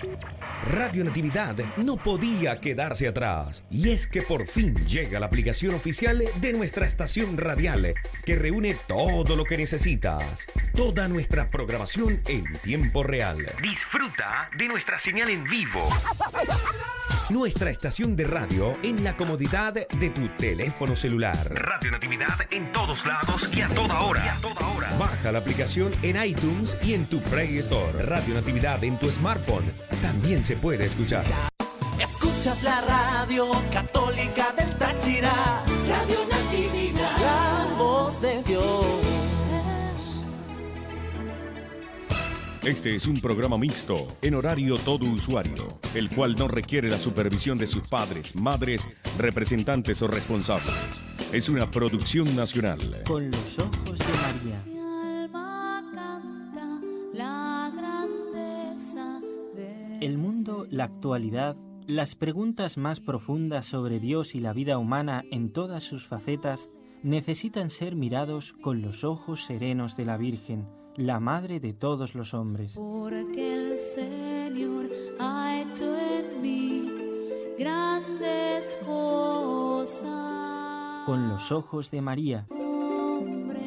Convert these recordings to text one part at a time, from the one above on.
Radio Natividad no podía quedarse atrás, y es que por fin llega la aplicación oficial de nuestra estación radial que reúne todo lo que necesitas, toda nuestra programación en tiempo real. Disfruta de nuestra señal en vivo. Nuestra estación de radio en la comodidad de tu teléfono celular. Radio Natividad en todos lados y a toda hora. Baja la aplicación en iTunes y en tu Play Store. Radio Natividad en tu smartphone también se puede escuchar. Escuchas la radio católica del Táchira. Radio Natividad, la voz de Dios. Este es un programa mixto, en horario todo usuario, el cual no requiere la supervisión de sus padres, madres, representantes o responsables. Es una producción nacional. Con los ojos de María. Mi alma canta la grandeza de El mundo, la actualidad, las preguntas más profundas sobre Dios y la vida humana en todas sus facetas necesitan ser mirados con los ojos serenos de la Virgen, la madre de todos los hombres. porque el Señor ha hecho en mí grandes cosas. Con los ojos de María. Hombre.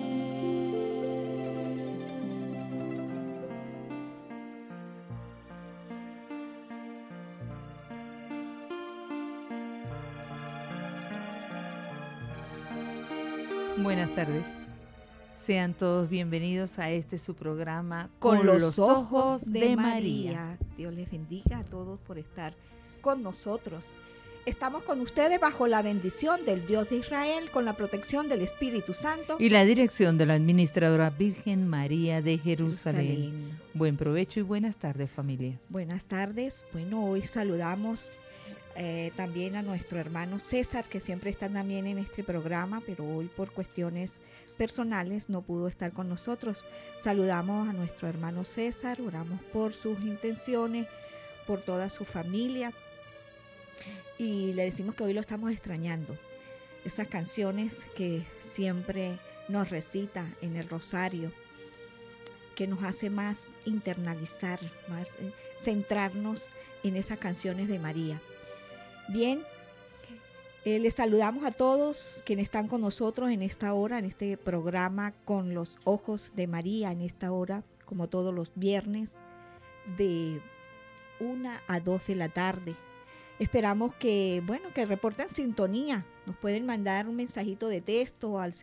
Buenas tardes. Sean todos bienvenidos a su programa Con los ojos de María. Dios les bendiga a todos por estar con nosotros. Estamos con ustedes bajo la bendición del Dios de Israel, con la protección del Espíritu Santo y la dirección de la Administradora Virgen María de Jerusalén. Buen provecho y buenas tardes, familia. Buenas tardes. Bueno, hoy saludamos también a nuestro hermano César, que siempre está también en este programa, pero hoy por cuestiones personales no pudo estar con nosotros. Saludamos a nuestro hermano César, oramos por sus intenciones, por toda su familia, y le decimos que hoy lo estamos extrañando. Esas canciones que siempre nos recita en el rosario, que nos hace más internalizar, más centrarnos en esas canciones de María. Bien, les saludamos a todos quienes están con nosotros en esta hora, en este programa Con los Ojos de María, en esta hora, como todos los viernes, de 1 a 2 de la tarde. Esperamos que reporten sintonía. Nos pueden mandar un mensajito de texto al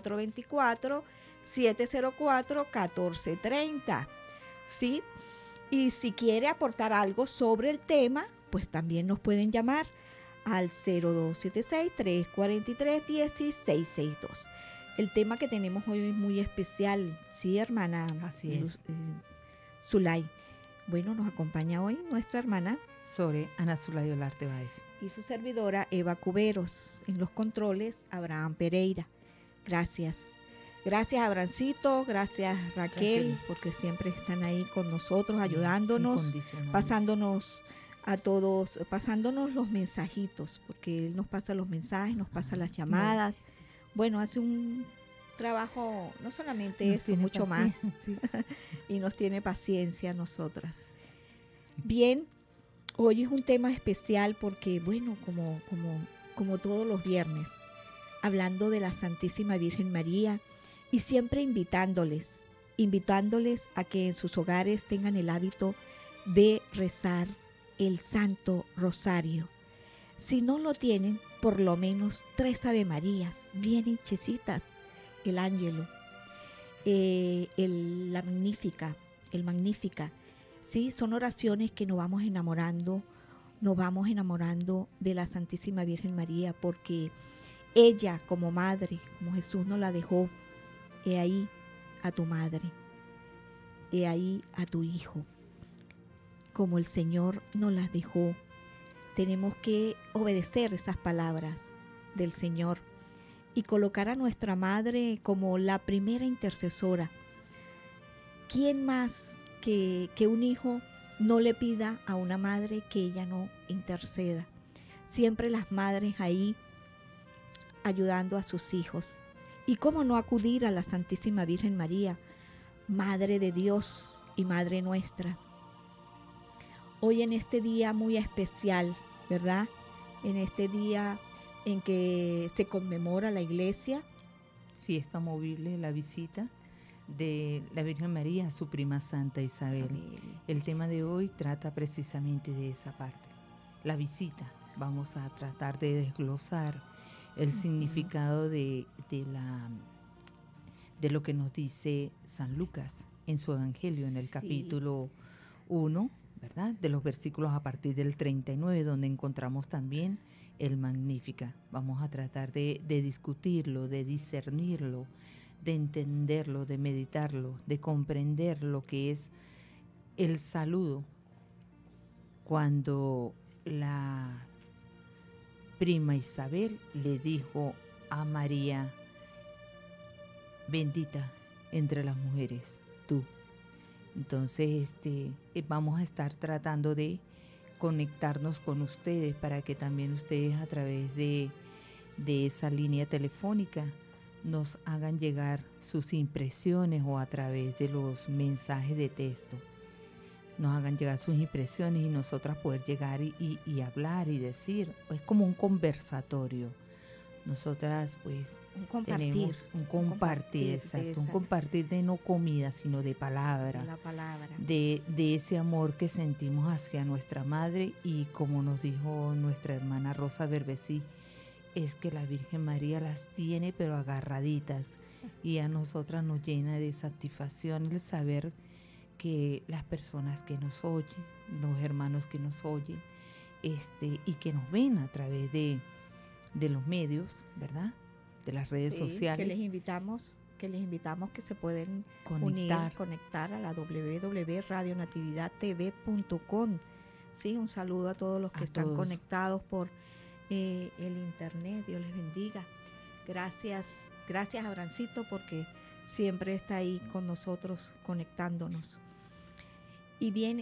0424-704-1430. ¿Sí? Y si quiere aportar algo sobre el tema, pues también nos pueden llamar al 0276-343-1662. El tema que tenemos hoy es muy especial, ¿sí, hermana? Así es. Zulay. Bueno, nos acompaña hoy nuestra hermana Sore Ana Zulay Olarte Báez y su servidora Eva Cuberos. En los controles, Abraham Pereira. Gracias. Gracias, Abrancito. Gracias, Raquel, porque siempre están ahí con nosotros, ayudándonos, pasándonos a todos, pasándonos los mensajitos, porque él nos pasa los mensajes, nos pasa las llamadas. Bueno, hace un trabajo, no solamente eso, mucho más. Y nos tiene paciencia a nosotras. Bien, hoy es un tema especial porque, bueno, como todos los viernes, hablando de la Santísima Virgen María y siempre invitándoles a que en sus hogares tengan el hábito de rezar el Santo Rosario. Si no lo tienen, por lo menos 3 Ave Marías, bien hechecitas, el Ángelo, la Magnífica, el Magnífica. Sí, son oraciones que nos vamos enamorando de la Santísima Virgen María, porque ella como madre, como Jesús nos la dejó, he ahí a tu madre, he ahí a tu hijo. Como el Señor nos las dejó, tenemos que obedecer esas palabras del Señor y colocar a nuestra madre como la primera intercesora. ¿Quién más que un hijo no le pida a una madre que ella no interceda? Siempre las madres ahí ayudando a sus hijos. ¿Y cómo no acudir a la Santísima Virgen María, Madre de Dios y Madre nuestra? hoy en este día muy especial, ¿verdad? En este día en que se conmemora la iglesia. Fiesta movible, la visita de la Virgen María a su prima Santa Isabel. El tema de hoy trata precisamente de esa parte, la visita. Vamos a tratar de desglosar el significado de lo que nos dice San Lucas en su Evangelio, en el capítulo 1, ¿verdad? De los versículos a partir del 39, donde encontramos también el Magnífica. Vamos a tratar de discutirlo, de discernirlo, de entenderlo, de meditarlo, de comprender lo que es el saludo cuando la prima Isabel le dijo a María: bendita entre las mujeres, tú. Entonces, vamos a estar tratando de conectarnos con ustedes para que también ustedes a través de esa línea telefónica nos hagan llegar sus impresiones, o a través de los mensajes de texto nos hagan llegar sus impresiones y nosotras poder llegar y hablar y decir. Es como un conversatorio. Nosotras pues tenemos un compartir, exacto, un compartir de no comida, sino de palabra, la palabra, de ese amor que sentimos hacia nuestra madre. Y como nos dijo nuestra hermana Rosa Berbesí, es que la Virgen María las tiene pero agarraditas, y a nosotras nos llena de satisfacción el saber que las personas que nos oyen, los hermanos que nos oyen, y que nos ven a través de los medios, ¿verdad? De las redes sociales. Que les invitamos que se pueden conectar a la www.radionatividadtv.com. Sí, un saludo a todos los que están conectados por el internet. Dios les bendiga. Gracias Abrancito, porque siempre está ahí con nosotros conectándonos. Y bien,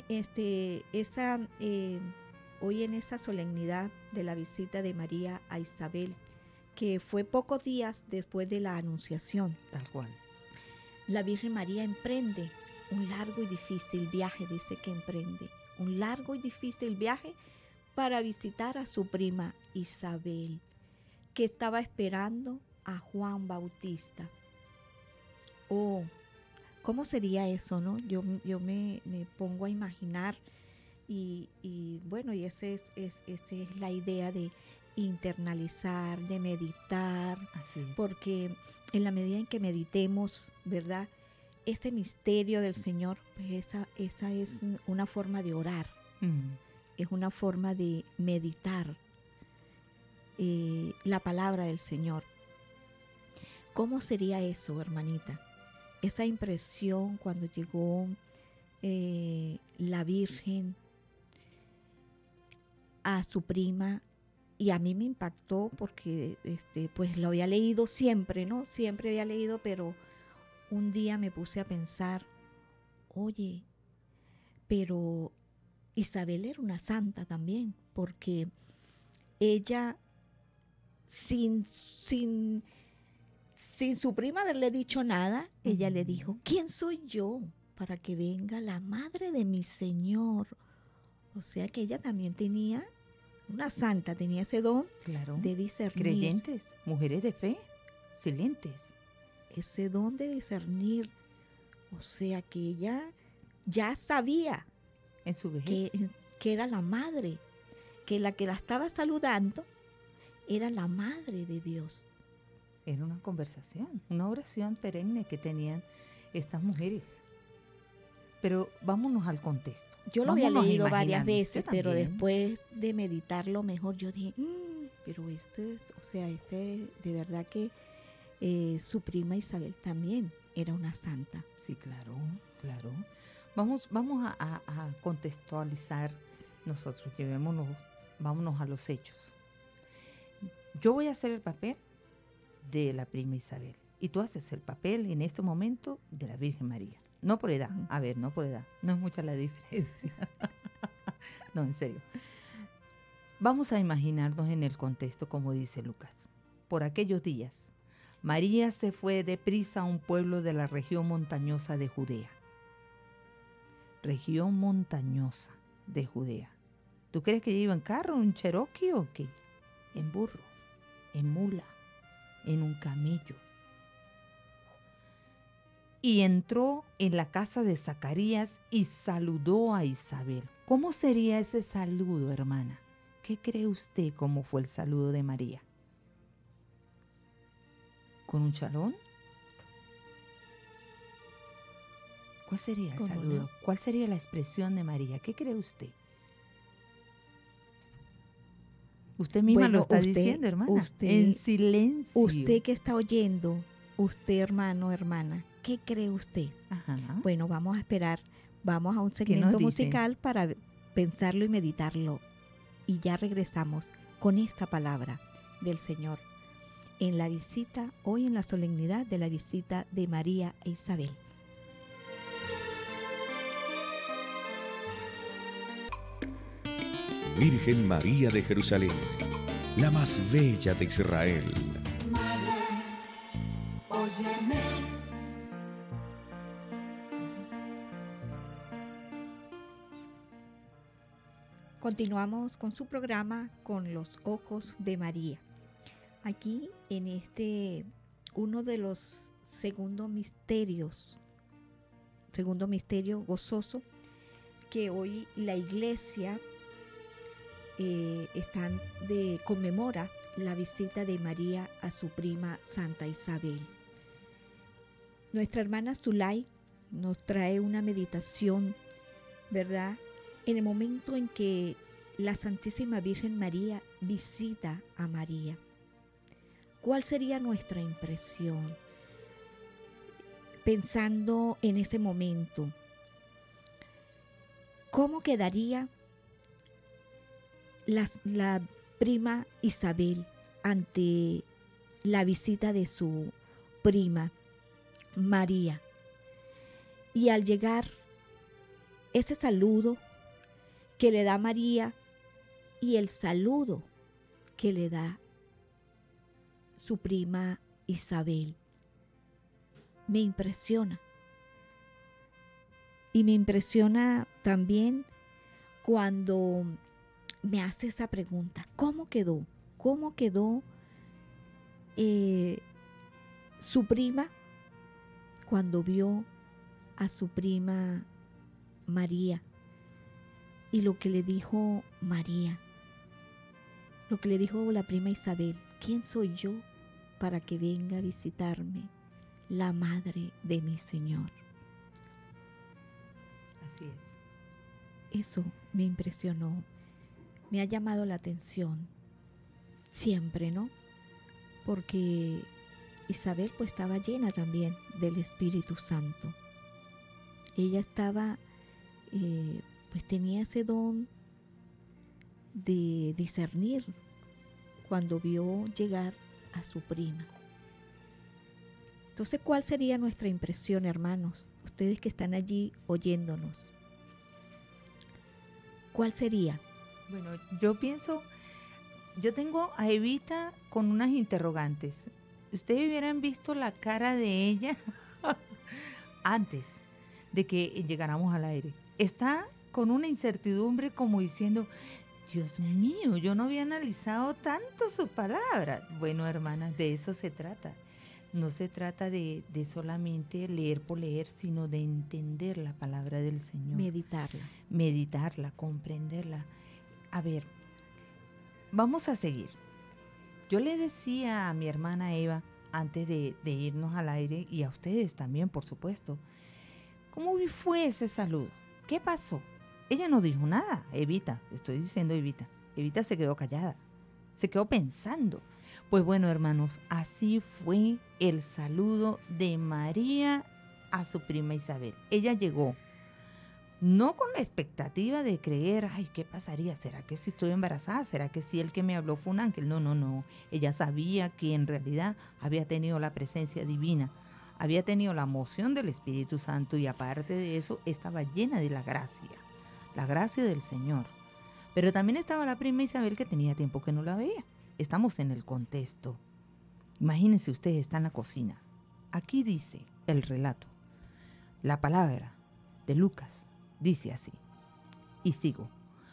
hoy en esa solemnidad de la visita de María a Isabel, que fue pocos días después de la Anunciación, tal cual, la Virgen María emprende un largo y difícil viaje, dice que emprende un largo y difícil viaje para visitar a su prima Isabel, que estaba esperando a Juan Bautista. Oh, ¿cómo sería eso, no? Yo me pongo a imaginar, y bueno, y esa es la idea de internalizar, de meditar. Así es. Porque en la medida en que meditemos, ¿verdad?, ese misterio del Señor, pues esa es una forma de orar, es una forma de meditar la palabra del Señor. ¿Cómo sería eso, hermanita? Esa impresión cuando llegó la Virgen a su prima, y a mí me impactó porque pues lo había leído siempre, ¿no? Siempre había leído, pero un día me puse a pensar, oye, pero Isabel era una santa también, porque ella sin su prima haberle dicho nada, ella le dijo: ¿quién soy yo para que venga la madre de mi Señor? O sea que ella también tenía, una santa, tenía ese don, claro, de discernir. Creyentes, mujeres de fe, silentes. Ese don de discernir. O sea que ella ya sabía en su vejez que era la madre, que la estaba saludando era la madre de Dios. Era una conversación, una oración perenne que tenían estas mujeres. Pero vámonos al contexto. Yo lo había leído varias veces, pero después de meditarlo mejor, yo dije, pero de verdad que su prima Isabel también era una santa. Sí, claro. Vamos a contextualizar nosotros, vámonos a los hechos. Yo voy a hacer el papel de la prima Isabel y tú haces el papel en este momento de la Virgen María. No por edad, no por edad, no es mucha la diferencia. No, en serio. Vamos a imaginarnos en el contexto como dice Lucas. Por aquellos días, María se fue deprisa a un pueblo de la región montañosa de Judea. Región montañosa. de Judea. ¿Tú crees que ella iba en carro, en Cherokee o qué? En burro, en mula, en un camello. Y entró en la casa de Zacarías y saludó a Isabel. ¿Cómo sería ese saludo, hermana? ¿Qué cree usted cómo fue el saludo de María? ¿Con un chalón? ¿Cuál sería el saludo? ¿Cuál sería la expresión de María? ¿Qué cree usted? Usted misma lo está diciendo, hermana. En silencio. Usted que está oyendo, usted, hermano, hermana, ¿qué cree usted? Ajá. Bueno, vamos a esperar, vamos a un segmento musical para pensarlo y meditarlo. Y ya regresamos con esta palabra del Señor en la visita, hoy en la solemnidad de la visita de María e Isabel. Virgen María de Jerusalén, la más bella de Israel. Madre, óyeme. Continuamos con su programa Con los ojos de María. Aquí en uno de los segundo misterio gozoso que hoy la Iglesia conmemora la visita de María a su prima Santa Isabel. Nuestra hermana Zulay nos trae una meditación, ¿verdad?, en el momento en que la Santísima Virgen María visita a María. ¿Cuál sería nuestra impresión pensando en ese momento? ¿Cómo quedaría la prima Isabel ante la visita de su prima María? Y al llegar, ese saludo que le da María y el saludo que le da su prima Isabel, me impresiona. Y me impresiona también cuando me hace esa pregunta: ¿cómo quedó? ¿Cómo quedó su prima cuando vio a su prima María? Y lo que le dijo María, lo que le dijo la prima Isabel: ¿quién soy yo para que venga a visitarme la madre de mi Señor? Así es. Eso me impresionó, me ha llamado la atención siempre, ¿no? Porque Isabel pues estaba llena también del Espíritu Santo. Ella estaba, pues tenía ese don de discernir cuando vio llegar a su prima. Entonces, ¿cuál sería nuestra impresión, hermanos? Ustedes que están allí oyéndonos. ¿Cuál sería? Bueno, yo pienso, yo tengo a Evita con unas interrogantes. Ustedes hubieran visto la cara de ella antes de que llegáramos al aire. Está con una incertidumbre como diciendo: Dios mío, yo no había analizado tanto sus palabras. Bueno, hermanas, de eso se trata. No se trata de solamente leer por leer, sino de entender la palabra del Señor. Meditarla, comprenderla. A ver, vamos a seguir. Yo le decía a mi hermana Eva, antes de irnos al aire, y a ustedes también, por supuesto, ¿cómo fue ese saludo? ¿Qué pasó? Ella no dijo nada, Evita, estoy diciendo Evita. Evita se quedó callada, se quedó pensando. Pues bueno, hermanos, así fue el saludo de María a su prima Isabel. Ella llegó, no con la expectativa de creer: ay, ¿qué pasaría? ¿Será que si estoy embarazada? ¿Será que si el que me habló fue un ángel? No. Ella sabía que en realidad había tenido la presencia divina, había tenido la moción del Espíritu Santo, y aparte de eso estaba llena de la gracia del Señor. Pero también estaba la prima Isabel, que tenía tiempo que no la veía. Estamos en el contexto. Imagínense ustedes, está en la cocina. Aquí dice el relato. La palabra de Lucas dice así: Y sigo.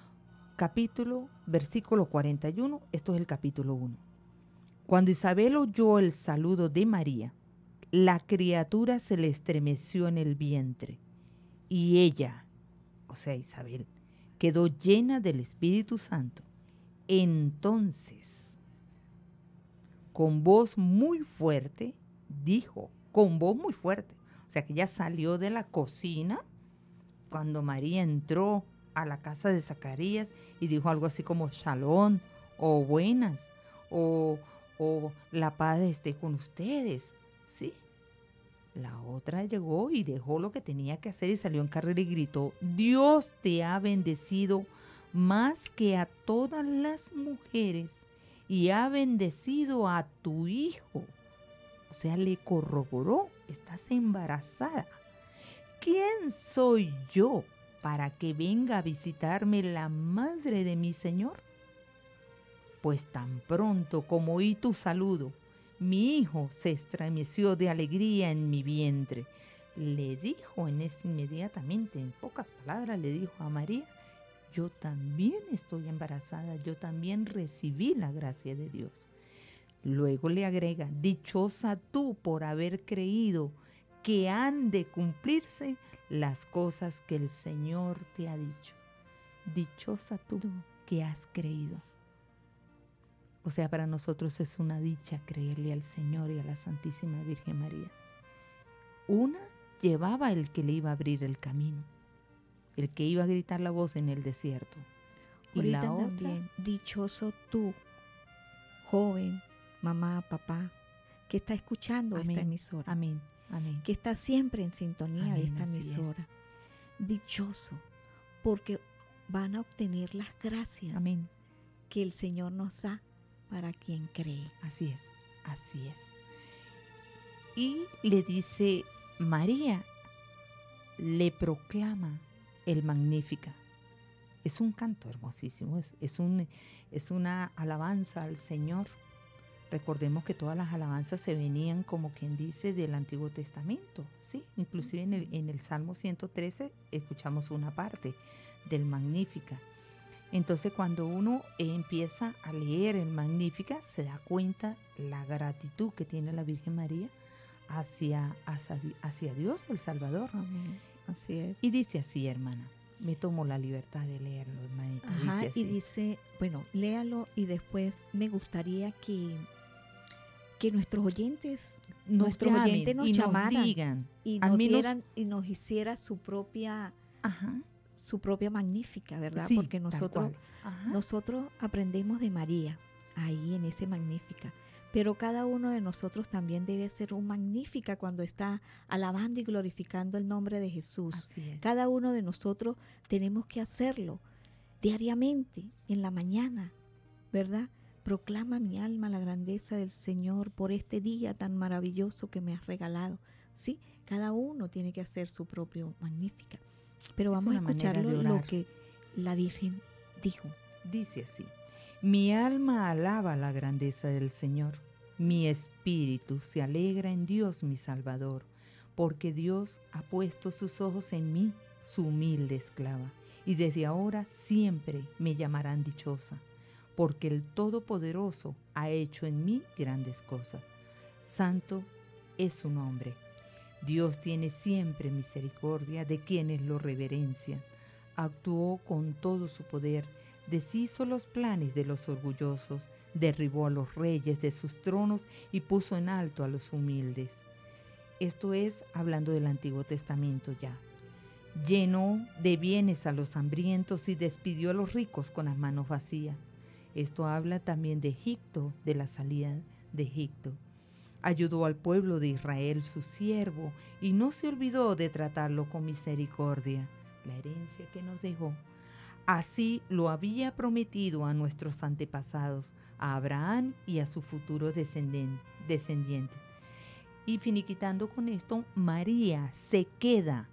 Versículo 41, esto es el capítulo 1. Cuando Isabel oyó el saludo de María, la criatura se le estremeció en el vientre y ella, o sea Isabel, quedó llena del Espíritu Santo. Entonces, con voz muy fuerte, dijo, con voz muy fuerte, o sea que ella salió de la cocina cuando María entró a la casa de Zacarías y dijo algo así como Shalom, o buenas, o la paz esté con ustedes, ¿sí? La otra llegó y dejó lo que tenía que hacer y salió en carrera y gritó, Dios te ha bendecido más que a todas las mujeres y ha bendecido a tu hijo. O sea, le corroboró, estás embarazada. ¿Quién soy yo para que venga a visitarme la madre de mi Señor? Pues tan pronto como oí tu saludo, mi hijo se estremeció de alegría en mi vientre. Le dijo inmediatamente, en pocas palabras, le dijo a María, yo también estoy embarazada, yo también recibí la gracia de Dios. Luego le agrega, dichosa tú por haber creído que han de cumplirse las cosas que el Señor te ha dicho. Dichosa tú que has creído. O sea, para nosotros es una dicha creerle al Señor y a la Santísima Virgen María. Una llevaba el que le iba a abrir el camino, el que iba a gritar la voz en el desierto. Y Ahorita la otra, también, dichoso tú, joven, mamá, papá, que está escuchando amén, esta emisora. Amén, amén. Que está siempre en sintonía de Amén, esta así es. emisora. Dichoso, porque van a obtener las gracias Amén. que el Señor nos da para quien cree. Así es, así es. Y le dice, María le proclama el Magnífica. Es un canto hermosísimo, es una alabanza al Señor. Recordemos que todas las alabanzas se venían, como quien dice, del Antiguo Testamento, ¿sí? Inclusive en el Salmo 113 escuchamos una parte del Magnífica. Entonces, cuando uno empieza a leer el Magnífica, se da cuenta la gratitud que tiene la Virgen María hacia Dios, el Salvador. Amén. Así es. Y dice así, hermana. Me tomo la libertad de leerlo, hermanita. Ajá, dice así. y dice, bueno, léalo y después me gustaría que nuestros oyentes, nuestros llamen oyentes nos y llamaran nos digan. y Al nos menos- dieran y nos hiciera su propia Ajá. Magnífica, ¿verdad? Sí, Porque tal nosotros cual. Ajá. nosotros aprendemos de María ahí en ese Magnífica, pero cada uno de nosotros también debe ser un Magnífica cuando está alabando y glorificando el nombre de Jesús. Así es. Cada uno de nosotros tenemos que hacerlo diariamente, en la mañana, ¿verdad? Proclama mi alma la grandeza del Señor por este día tan maravilloso que me has regalado. Sí, cada uno tiene que hacer su propio Magnífica. Pero Es vamos a una manera escuchar de lo orar. que la Virgen dijo. Dice así, mi alma alaba la grandeza del Señor, mi espíritu se alegra en Dios mi Salvador, porque Dios ha puesto sus ojos en mí, su humilde esclava, y desde ahora siempre me llamarán dichosa, porque el Todopoderoso ha hecho en mí grandes cosas. Santo es su nombre. Dios tiene siempre misericordia de quienes lo reverencian. Actuó con todo su poder, deshizo los planes de los orgullosos, derribó a los reyes de sus tronos y puso en alto a los humildes. Esto es hablando del Antiguo Testamento ya. Llenó de bienes a los hambrientos y despidió a los ricos con las manos vacías. Esto habla también de Egipto, de la salida de Egipto. Ayudó al pueblo de Israel, su siervo, y no se olvidó de tratarlo con misericordia, la herencia que nos dejó. Así lo había prometido a nuestros antepasados, a Abraham y a su futuro descendiente. Y finiquitando con esto, María se queda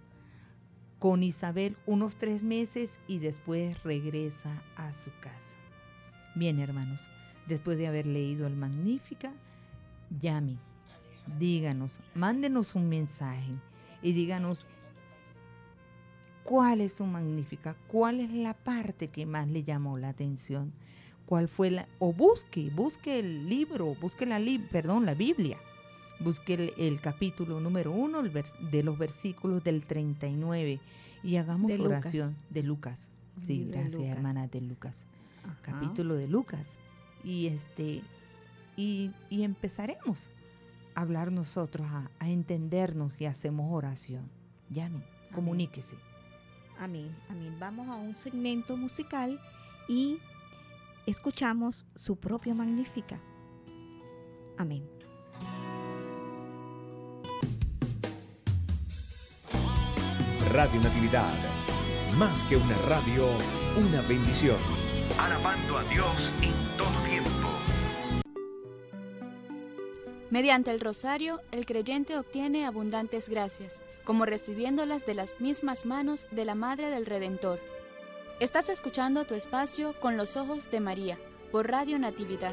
con Isabel unos 3 meses y después regresa a su casa. Bien, hermanos, después de haber leído el Magnífica, llame, díganos, mándenos un mensaje y díganos ¿Cuál es su Magnífica? ¿Cuál es la parte que más le llamó la atención? ¿Cuál fue o busque el libro, busque la Biblia. Busque el capítulo número 1 de los versículos del 39 y hagamos De oración de Lucas. Sí, Libro de gracias, Lucas. hermana, de Lucas. Ajá. Capítulo de Lucas. Y empezaremos a hablar nosotros, a entendernos y hacemos oración. Llame, comuníquese. Amén, amén. Vamos a un segmento musical y escuchamos su propio Magnífica. Amén. Radio Natividad, más que una radio, una bendición. Alabando a Dios en todo tiempo. Mediante el rosario, el creyente obtiene abundantes gracias, como recibiéndolas de las mismas manos de la Madre del Redentor. Estás escuchando tu espacio Con los Ojos de María, por Radio Natividad.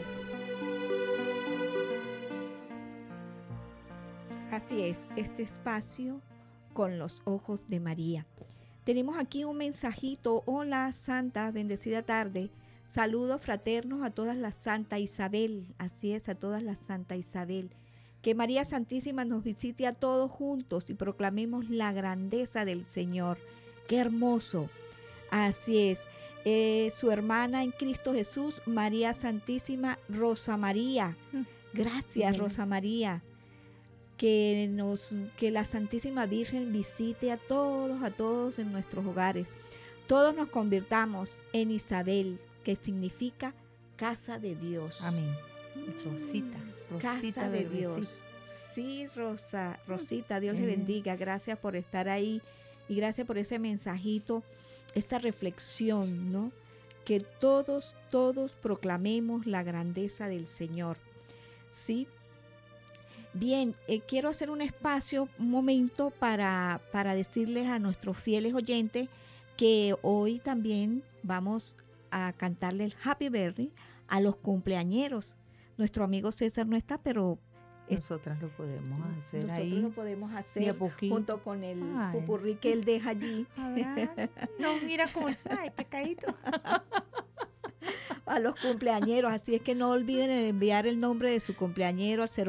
Así es, este espacio Con los Ojos de María. Tenemos aquí un mensajito. Hola, Santa, bendecida tarde. Saludos fraternos a todas las Santa Isabel. Así es, a todas las Santa Isabel. Que María Santísima nos visite a todos juntos y proclamemos la grandeza del Señor. ¡Qué hermoso! Así es. Su hermana en Cristo Jesús, María Santísima, Rosa María. Gracias, Rosa María. Que la Santísima Virgen visite a todos en nuestros hogares. Todos nos convirtamos en Isabel, que significa casa de Dios. Amén. Rosita Casa de Dios. Sí, Rosita, Dios le bendiga. Gracias por estar ahí y gracias por ese mensajito, esta reflexión, ¿no? Que todos proclamemos la grandeza del Señor. Sí. Bien, quiero hacer un espacio, un momento para decirles a nuestros fieles oyentes que hoy también vamos a cantarle el Happy Birthday a los cumpleañeros. Nuestro amigo César no está, pero nosotras lo podemos hacer. Nosotros ahí lo podemos hacer junto con el pupurrí que él deja allí. No, mira cómo está, el pecadito. A los cumpleañeros, así es que no olviden enviar el nombre de su cumpleañero al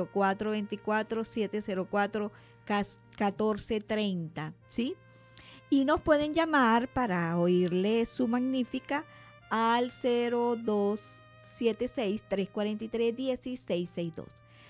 0424-704-1430, ¿sí? Y nos pueden llamar para oírle su Magnífica al 0276-343-1662.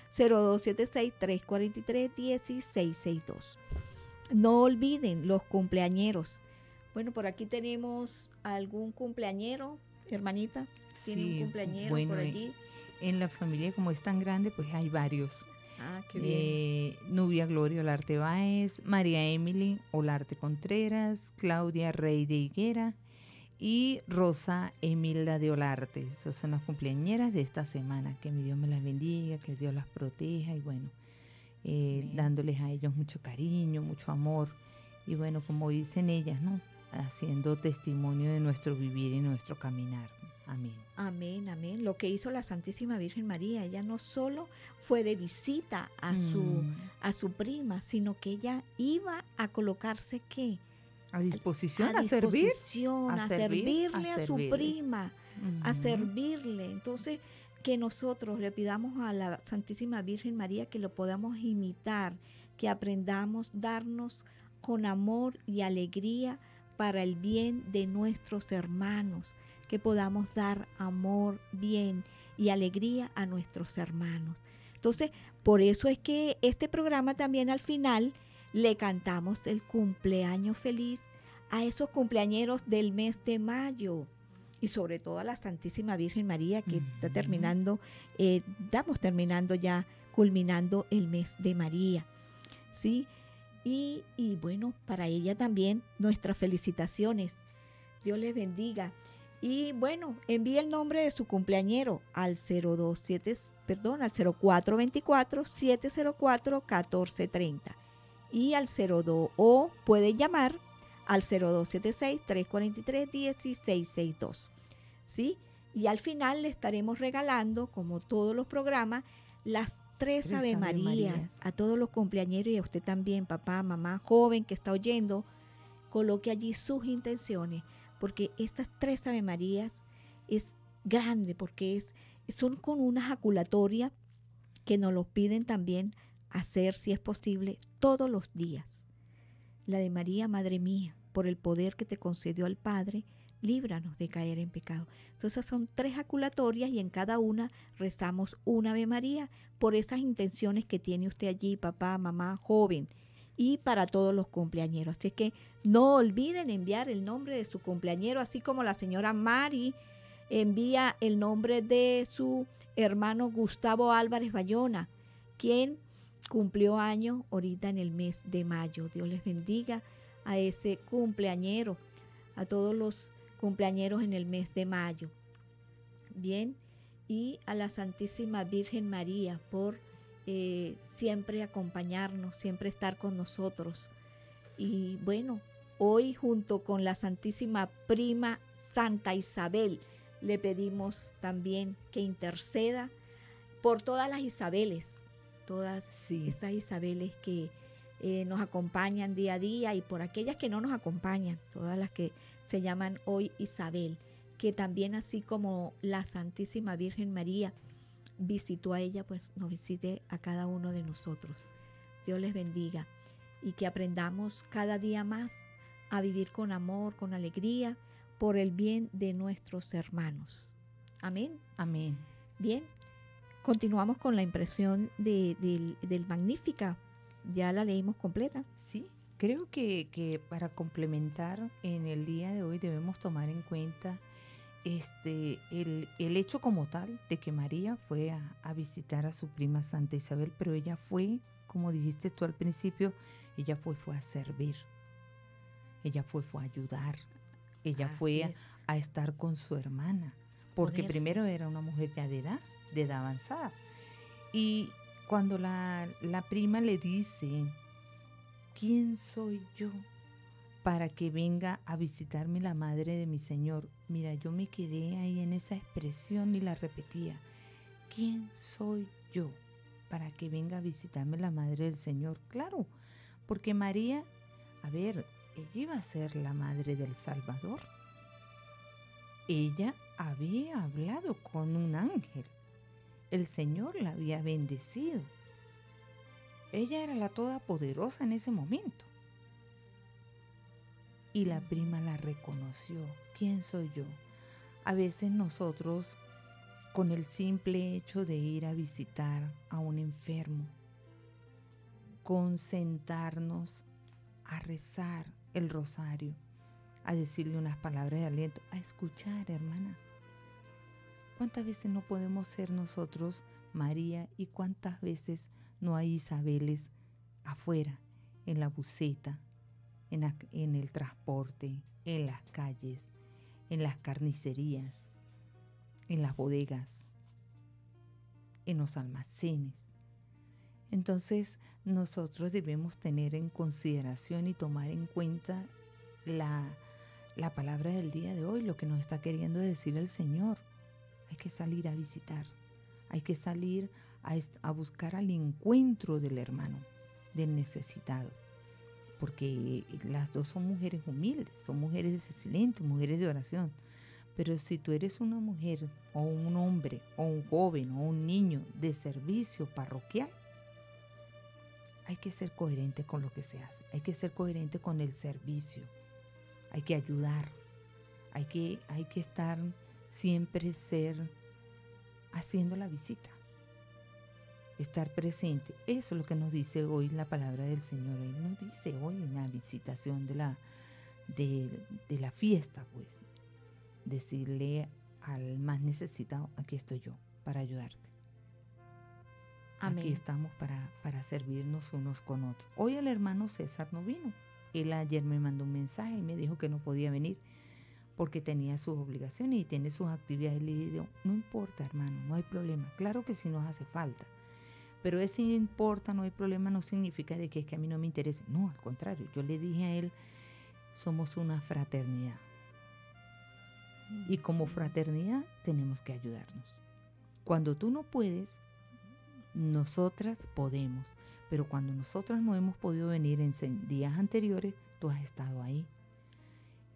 0276-343-1662. No olviden los cumpleañeros. Bueno, por aquí tenemos algún cumpleañero, hermanita. ¿Tiene un cumpleañero por allí? En la familia, como es tan grande, pues hay varios. Ah, qué bien. Nubia Gloria Olarte Báez, María Emily Olarte Contreras, Claudia Rey de Higuera y Rosa Emilda de Olarte. Esas son las cumpleañeras de esta semana. Que mi Dios me las bendiga, que Dios las proteja y bueno, dándoles a ellos mucho cariño, mucho amor y bueno, como dicen ellas, ¿no? Haciendo testimonio de nuestro vivir y nuestro caminar. Amén. Amén, amén. Lo que hizo la Santísima Virgen María, ella no solo fue de visita a su prima, sino que ella iba a colocarse ¿qué? A disposición, a servirle a su prima, a servirle. Entonces, que nosotros le pidamos a la Santísima Virgen María que lo podamos imitar, que aprendamos darnos con amor y alegría para el bien de nuestros hermanos, que podamos dar amor, bien y alegría a nuestros hermanos. Entonces, por eso es que este programa también al final le cantamos el cumpleaños feliz a esos cumpleañeros del mes de mayo y sobre todo a la Santísima Virgen María que está terminando, estamos terminando ya, culminando el mes de María, ¿sí? Y bueno, para ella también nuestras felicitaciones. Dios les bendiga. Y bueno, envíe el nombre de su cumpleañero al 0424-704-1430 y al 02 o puede llamar al 0276-343-1662. ¿Sí? Y al final le estaremos regalando, como todos los programas, las 3 Ave Marías a todos los cumpleañeros y a usted también, papá, mamá, joven que está oyendo. coloque allí sus intenciones, porque estas 3 Ave Marías es grande, porque son con una ejaculatoria que nos lo piden también hacer, si es posible, todos los días. La de María, Madre mía, por el poder que te concedió al Padre, líbranos de caer en pecado. Entonces son 3 ejaculatorias y en cada una rezamos una Ave María por esas intenciones que tiene usted allí, papá, mamá, joven, y para todos los cumpleañeros. Así que no olviden enviar el nombre de su cumpleañero, así como la señora Mari envía el nombre de su hermano Gustavo Álvarez Bayona, quien cumplió años ahorita en el mes de mayo. Dios les bendiga a ese cumpleañero, a todos los cumpleañeros en el mes de mayo. Bien, y a la Santísima Virgen María por siempre acompañarnos, siempre estar con nosotros. Y bueno, hoy junto con la Santísima Prima Santa Isabel, le pedimos también que interceda por todas las Isabeles, todas estas Isabeles que nos acompañan día a día, y por aquellas que no nos acompañan, todas las que se llaman hoy Isabel, que también, así como la Santísima Virgen María visitó a ella, pues nos visite a cada uno de nosotros. Dios les bendiga y que aprendamos cada día más a vivir con amor, con alegría, por el bien de nuestros hermanos. Amén. Amén. Bien, continuamos con la impresión del Magnífica. Ya la leímos completa. Sí, creo que para complementar en el día de hoy debemos tomar en cuenta el hecho como tal de que María fue a visitar a su prima Santa Isabel, pero ella fue, como dijiste tú al principio, ella fue a servir, ella fue a ayudar, ella fue a estar con su hermana, porque primero era una mujer ya de edad avanzada. Y cuando la prima le dice, ¿quién soy yo para que venga a visitarme la madre de mi Señor? Mira, yo me quedé ahí en esa expresión y la repetía. ¿Quién soy yo para que venga a visitarme la madre del Señor? Claro, porque María, ella iba a ser la madre del Salvador. Ella había hablado con un ángel. El Señor la había bendecido. Ella era la todopoderosa en ese momento. Y la prima la reconoció. ¿Quién soy yo? A veces nosotros, con el simple hecho de ir a visitar a un enfermo, con sentarnos a rezar el rosario, a decirle unas palabras de aliento, a escuchar, hermana. ¿Cuántas veces no podemos ser nosotros María y cuántas veces no hay Isabeles afuera, en la buseta, en el transporte, en las calles, en las carnicerías, en las bodegas, en los almacenes? Entonces nosotros debemos tener en consideración y tomar en cuenta la palabra del día de hoy, lo que nos está queriendo decir el Señor. Hay que salir a visitar, hay que salir a buscar al encuentro del hermano, del necesitado, porque las dos son mujeres humildes, son mujeres de silencio, mujeres de oración. Pero si tú eres una mujer o un hombre o un joven o un niño de servicio parroquial, hay que ser coherente con lo que se hace, hay que ser coherente con el servicio, hay que ayudar, hay que estar siempre haciendo la visita, estar presente. Eso es lo que nos dice hoy la palabra del Señor. Él nos dice hoy en la visitación de la fiesta, pues, decirle al más necesitado, aquí estoy yo para ayudarte. Amén. Aquí estamos para servirnos unos con otros. Hoy el hermano César no vino. Él ayer me mandó un mensaje y me dijo que no podía venir porque tenía sus obligaciones y tiene sus actividades. Le digo, no importa, hermano, no hay problema. Claro que sí nos hace falta, pero ese no importa, no hay problema, no significa de que es que a mí no me interese. No, al contrario, yo le dije a él, somos una fraternidad. Y como fraternidad tenemos que ayudarnos. Cuando tú no puedes, nosotras podemos. Pero cuando nosotras no hemos podido venir en días anteriores, tú has estado ahí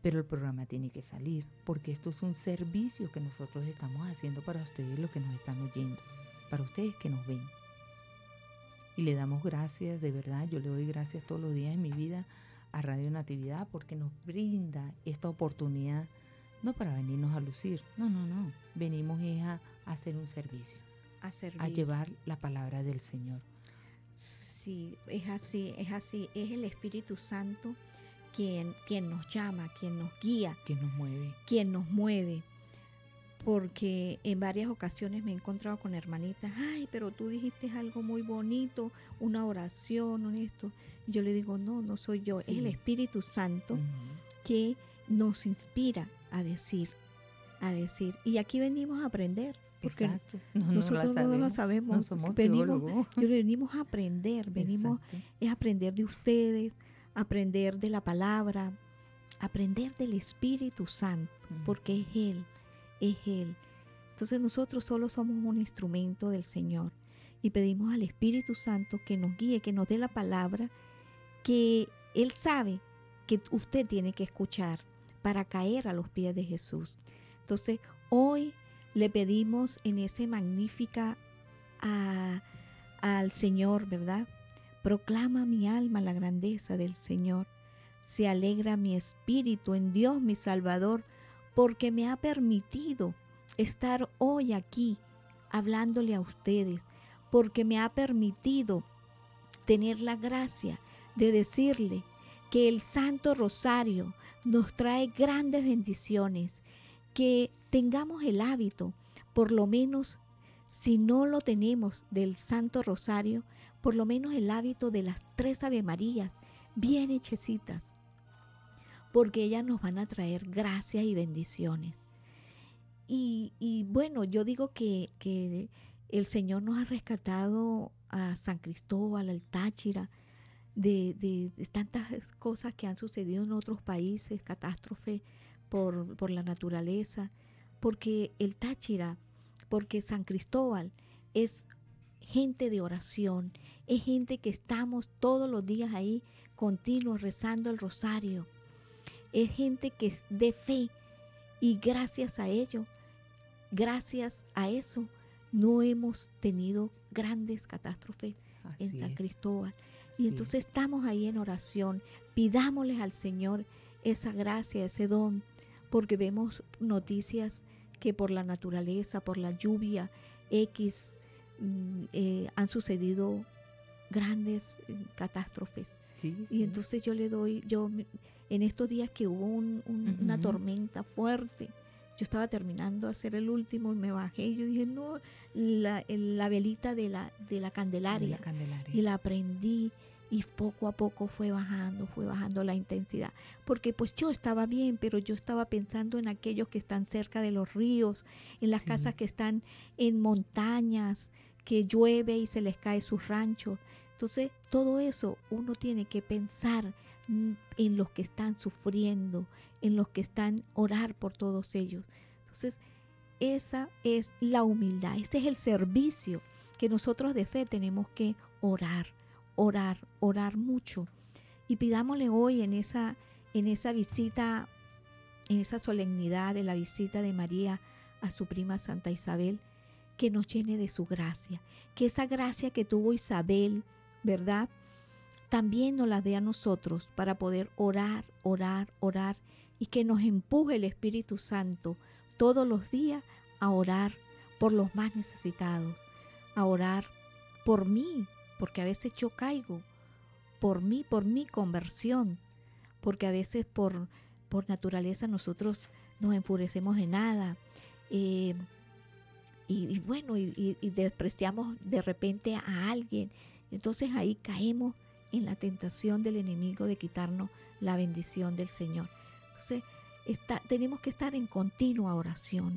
pero el programa tiene que salir, porque esto es un servicio que nosotros estamos haciendo para ustedes, los que nos están oyendo, para ustedes que nos ven. Y le damos gracias, de verdad, yo le doy gracias todos los días en mi vida a Radio Natividad, porque nos brinda esta oportunidad, no para venirnos a lucir, no, venimos a hacer un servicio, a llevar la palabra del Señor. Sí, es así, es el Espíritu Santo quien nos llama, quien nos guía, quien nos mueve, porque en varias ocasiones me he encontrado con hermanitas, ay, pero tú dijiste algo muy bonito, una oración, esto. Y yo le digo, no soy yo, sí. Es el Espíritu Santo que nos inspira a decir. Y aquí venimos a aprender. Porque exacto. Nosotros no lo sabemos. No somos teólogos. Venimos a aprender, es aprender de ustedes, aprender de la palabra, aprender del Espíritu Santo, porque es Él. Entonces nosotros solo somos un instrumento del Señor y pedimos al Espíritu Santo que nos guíe, que nos dé la palabra que Él sabe que usted tiene que escuchar para caer a los pies de Jesús. Entonces hoy le pedimos en ese magnífica al Señor, ¿verdad? Proclama mi alma la grandeza del Señor. Se alegra mi espíritu en Dios mi Salvador, porque me ha permitido estar hoy aquí hablándole a ustedes, porque me ha permitido tener la gracia de decirle que el Santo Rosario nos trae grandes bendiciones, que tengamos el hábito, por lo menos si no lo tenemos del Santo Rosario, por lo menos el hábito de las 3 Ave Marías bien hechecitas, porque ellas nos van a traer gracias y bendiciones. Y bueno, yo digo que el Señor nos ha rescatado a San Cristóbal, al Táchira, de tantas cosas que han sucedido en otros países, catástrofes por la naturaleza, porque el Táchira, porque San Cristóbal es gente de oración, es gente que estamos todos los días ahí continuos rezando el rosario, es gente que es de fe y gracias a ello, gracias a eso no hemos tenido grandes catástrofes en San Cristóbal. Y entonces estamos ahí en oración, pidámosles al Señor esa gracia, ese don, porque vemos noticias que por la naturaleza, por la lluvia X, han sucedido grandes catástrofes. Y entonces yo en estos días que hubo una tormenta fuerte, yo estaba terminando de hacer el último y me bajé y yo dije, no, la velita de la Candelaria. Y la prendí y poco a poco fue bajando la intensidad. Porque pues yo estaba bien, pero yo estaba pensando en aquellos que están cerca de los ríos, en las casas que están en montañas, que llueve y se les cae sus ranchos. Entonces, todo eso uno tiene que pensar en los que están sufriendo, en los que están, orar por todos ellos. Entonces, esa es la humildad, ese es el servicio que nosotros de fe tenemos que orar mucho. Y pidámosle hoy en esa visita, en esa solemnidad de la visita de María a su prima Santa Isabel, que nos llene de su gracia, que esa gracia que tuvo Isabel, ¿verdad?, también nos la dé a nosotros para poder orar y que nos empuje el Espíritu Santo todos los días a orar por los más necesitados, a orar por mí, porque a veces yo caigo, por mi conversión, porque a veces por naturaleza nosotros nos enfurecemos de nada, y despreciamos de repente a alguien. Entonces ahí caemos en la tentación del enemigo de quitarnos la bendición del Señor. Entonces tenemos que estar en continua oración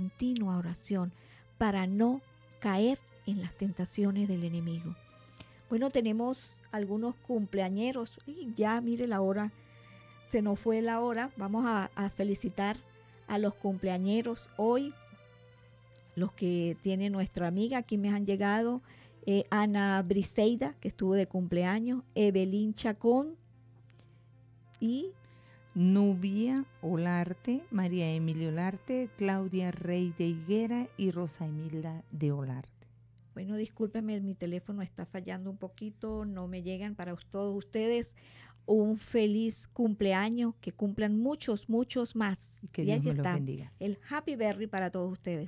para no caer en las tentaciones del enemigo. Bueno, tenemos algunos cumpleañeros y ya mire la hora, se nos fue la hora. Vamos a felicitar a los cumpleañeros hoy, los que tiene nuestra amiga, aquí me han llegado, Ana Briseida, que estuvo de cumpleaños, Evelyn Chacón y Nubia Olarte, María Emilia Olarte, Claudia Rey de Higuera y Rosa Emilda de Olarte. Bueno, discúlpenme, mi teléfono está fallando un poquito, no me llegan para todos ustedes. Un feliz cumpleaños, que cumplan muchos, muchos más. Que y Dios ahí me está los bendiga. el Happy Berry para todos ustedes.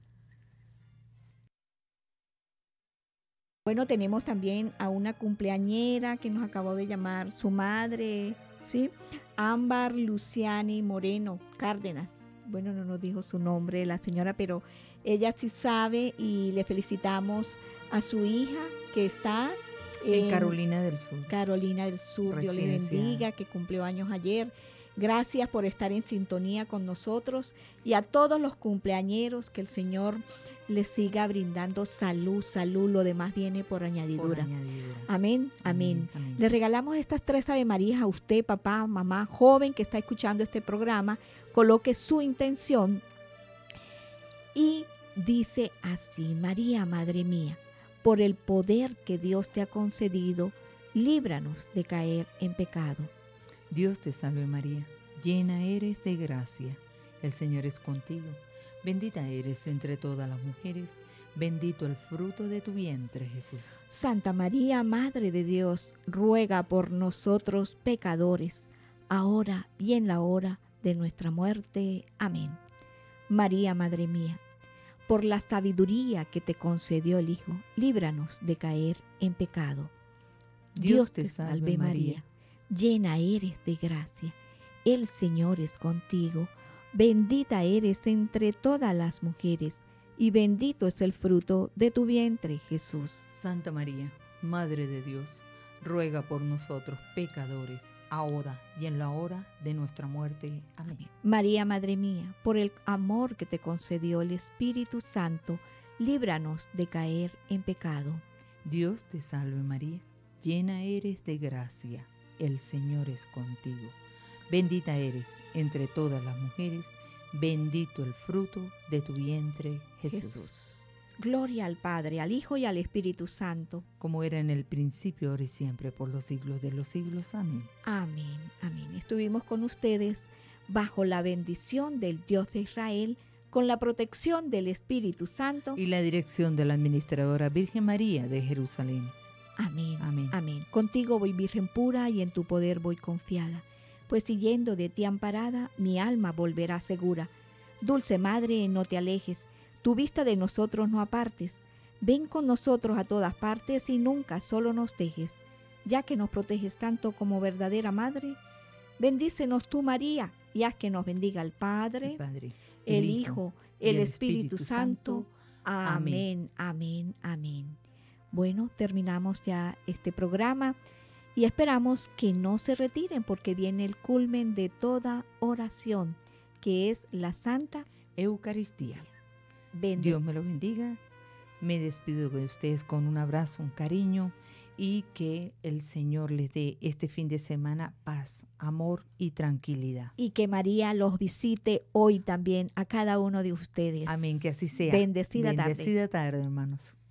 Bueno, tenemos también a una cumpleañera que nos acabó de llamar su madre, ¿sí? Ámbar Luciani Moreno Cárdenas. Bueno, no nos dijo su nombre la señora, pero ella sí sabe y le felicitamos a su hija que está en Carolina del Sur. Carolina del Sur, Dios le bendiga, que cumplió años ayer. Gracias por estar en sintonía con nosotros y a todos los cumpleañeros, que el Señor les siga brindando salud, lo demás viene por añadidura. Amén, amén. Le regalamos estas 3 Ave Marías a usted, papá, mamá, joven que está escuchando este programa. Coloque su intención y dice así: María, Madre mía, por el poder que Dios te ha concedido, líbranos de caer en pecado. Dios te salve María, llena eres de gracia, el Señor es contigo. Bendita eres entre todas las mujeres, bendito el fruto de tu vientre, Jesús. Santa María, Madre de Dios, ruega por nosotros pecadores, ahora y en la hora de nuestra muerte. Amén. María, Madre mía, por la sabiduría que te concedió el Hijo, líbranos de caer en pecado. Dios te salve María, llena eres de gracia, el Señor es contigo. Bendita eres entre todas las mujeres, y bendito es el fruto de tu vientre, Jesús. Santa María, Madre de Dios, ruega por nosotros pecadores, ahora y en la hora de nuestra muerte. Amén. María, Madre mía, por el amor que te concedió el Espíritu Santo, líbranos de caer en pecado. Dios te salve María, llena eres de gracia, el Señor es contigo. Bendita eres entre todas las mujeres, bendito el fruto de tu vientre, Jesús. Gloria al Padre, al Hijo y al Espíritu Santo. Como era en el principio, ahora y siempre, por los siglos de los siglos. Amén. Amén, amén. Estuvimos con ustedes bajo la bendición del Dios de Israel, con la protección del Espíritu Santo y la dirección de la Administradora Virgen María de Jerusalén. Amén, amén, amén. Contigo voy, Virgen pura, y en tu poder voy confiada. Pues siguiendo de ti amparada, mi alma volverá segura. Dulce Madre, no te alejes, tu vista de nosotros no apartes. Ven con nosotros a todas partes y nunca solo nos dejes. Ya que nos proteges tanto como verdadera Madre, bendícenos tú, María, y haz que nos bendiga el Padre, el Hijo, el Espíritu Santo. Amén, amén, amén. Bueno, terminamos ya este programa. Y esperamos que no se retiren, porque viene el culmen de toda oración, que es la Santa Eucaristía. Dios me lo bendiga. Me despido de ustedes con un abrazo, un cariño, y que el Señor les dé este fin de semana paz, amor y tranquilidad. Y que María los visite hoy también a cada uno de ustedes. Amén, que así sea. Bendecida tarde. Bendecida tarde, hermanos.